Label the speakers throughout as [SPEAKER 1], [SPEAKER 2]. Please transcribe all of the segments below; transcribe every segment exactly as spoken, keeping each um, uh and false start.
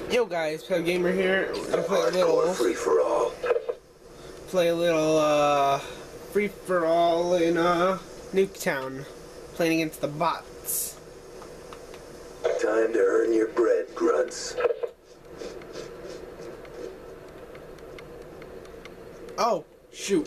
[SPEAKER 1] Yo guys, Peg Gamer here. We're gonna play a little
[SPEAKER 2] free for all.
[SPEAKER 1] Play a little uh free for all in uh Nuketown. Playing against the bots.
[SPEAKER 2] Time to earn your bread, grunts.
[SPEAKER 1] Oh, shoot.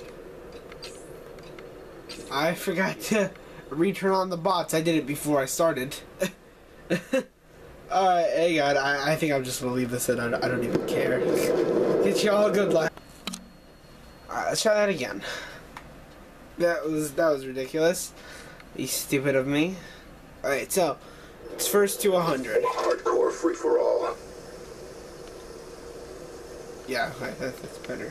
[SPEAKER 1] I forgot to return on the bots. I did it before I started. Alright, hey God, I, I think I'm just gonna leave this in. I, I don't even care. Get y'all good luck. Alright, let's try that again. That was that was ridiculous. Be stupid of me. Alright, so it's first to a hundred.
[SPEAKER 2] Hardcore free for all.
[SPEAKER 1] Yeah, okay, that, that's better.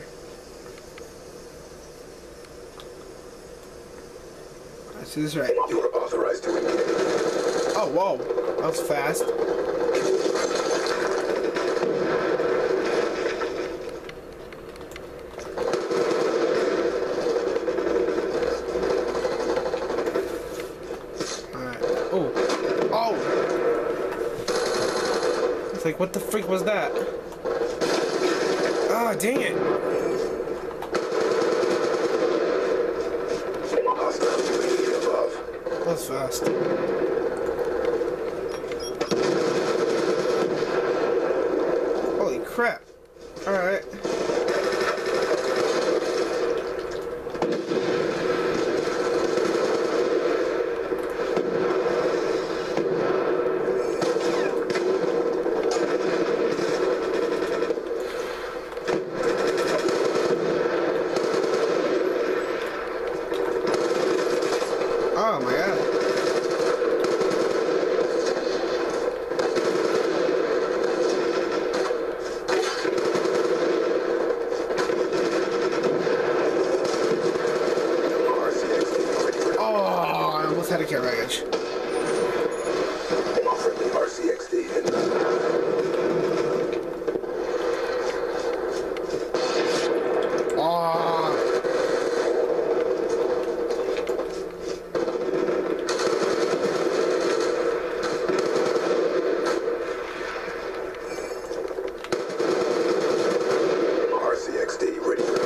[SPEAKER 1] Let's do this right.
[SPEAKER 2] You are authorized to engage.
[SPEAKER 1] Oh, whoa. That was fast. Alright. Oh. Oh! It's like, what the freak was that? Ah, dang it. That was fast. Holy crap. Alright. Oh my god. Had a care package.
[SPEAKER 2] Friendly R C X D in.
[SPEAKER 1] Oh.
[SPEAKER 2] R C X D ready for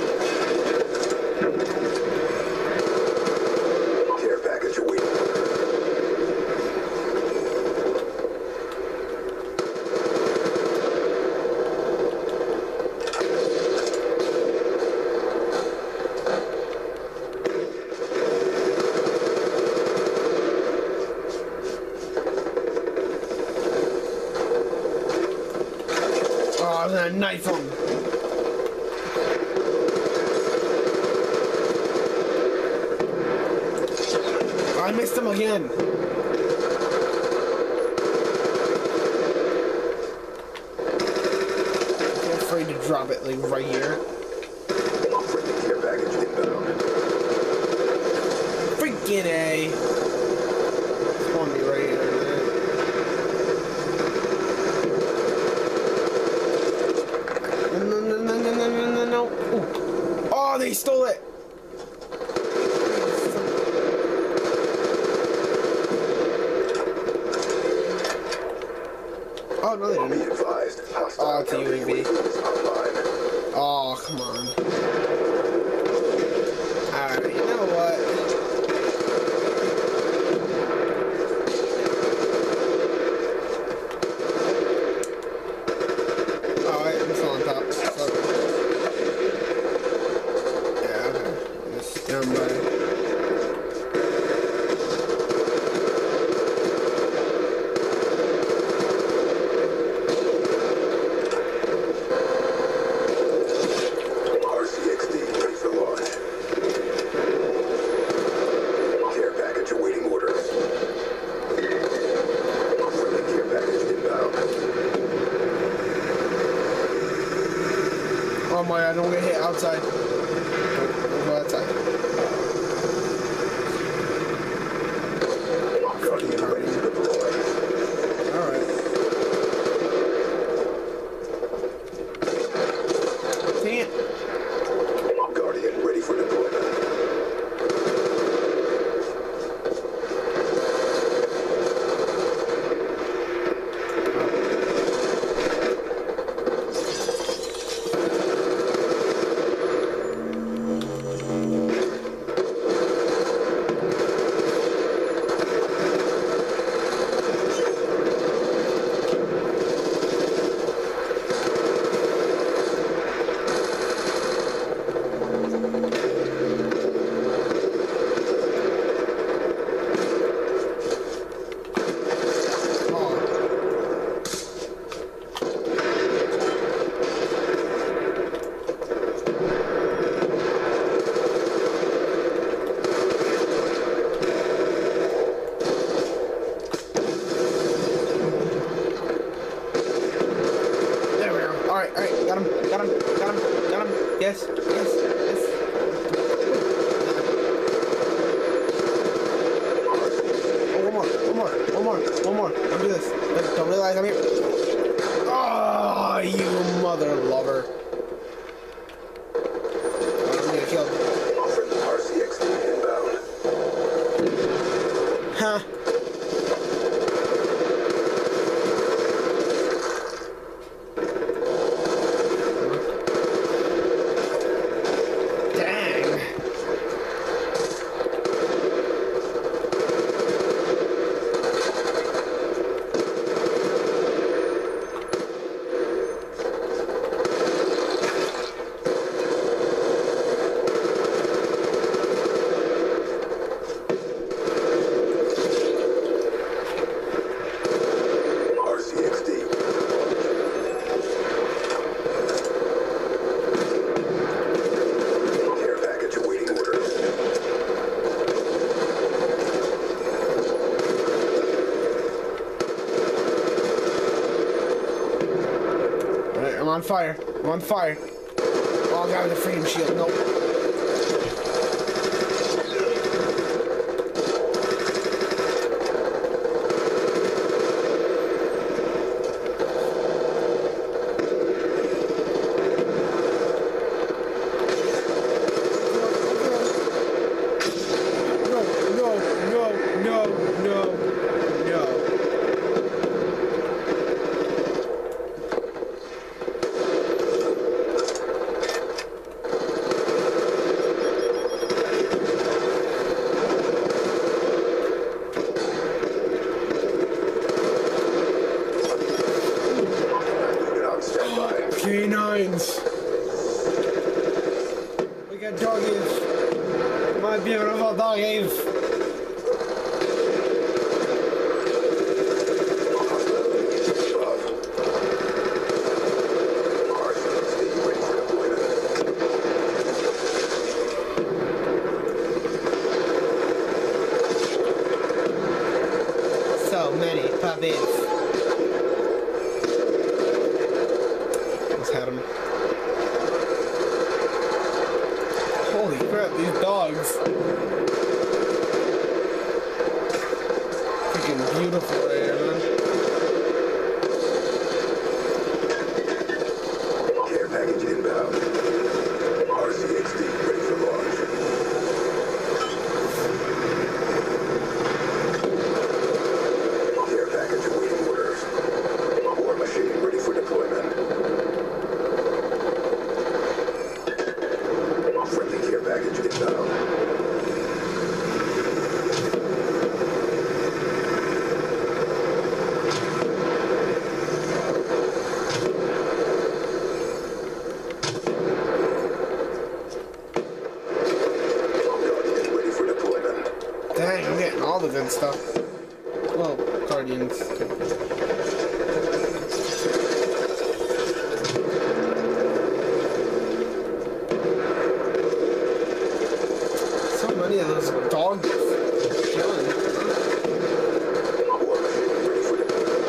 [SPEAKER 1] Oh, I'm gonna knife him. Oh, I missed him again. I'm afraid to drop it, like, right here.
[SPEAKER 2] friendly care package inbound.
[SPEAKER 1] Freaking A. It's on me right here. No, no, no, no, no, no, no, no. Ooh. Oh, they stole it. Oh, no, they didn't.
[SPEAKER 2] Be advised. Hostile
[SPEAKER 1] Oh, it's a U A V.
[SPEAKER 2] online.
[SPEAKER 1] Oh, come on. Alright, you know what? Alright, I'm still on top. Yeah, okay. Just down by. Oh my, I don't get hit outside. Don't go outside.
[SPEAKER 2] Guardian ready to deploy.
[SPEAKER 1] Alright. Dang it.
[SPEAKER 2] Guardian ready for deployment.
[SPEAKER 1] Alright, alright, got him, got him, got him, got him. Yes, yes, yes. Oh, one more, one more, one more, one more. Don't do this. Don't, don't realize I'm here. Oh, you mother lover. Oh, I'm gonna kill him.
[SPEAKER 2] Offering the R C X D inbound.
[SPEAKER 1] Huh. I'm on fire. I'm on fire. Oh, I got the freedom shield. Nope. No, no, no, no, no, no. Canines. We got doggies. My beautiful doggies. So many puppies. Had him. Holy crap, these dogs. Freaking beautiful right here, man.
[SPEAKER 2] Care package inbound. R C X D ready for launch. Care package awaiting orders. War machine ready for deployment. Friendly care package inbound. Guardian ready for deployment.
[SPEAKER 1] Dang, I'm getting all the good stuff. Well, Guardians. So many of those dogs killing.
[SPEAKER 2] War machine ready for deployment.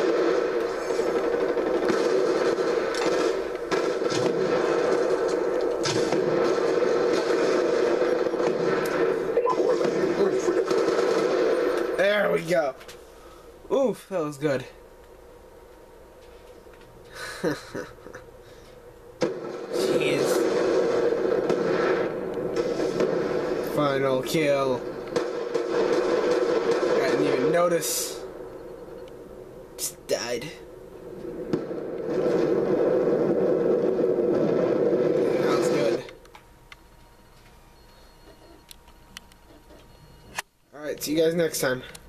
[SPEAKER 2] War machine ready for deployment.
[SPEAKER 1] There we go. Oof, that was good. Jeez. Final kill. I didn't even notice. Just died. That was good. Alright, see you guys next time.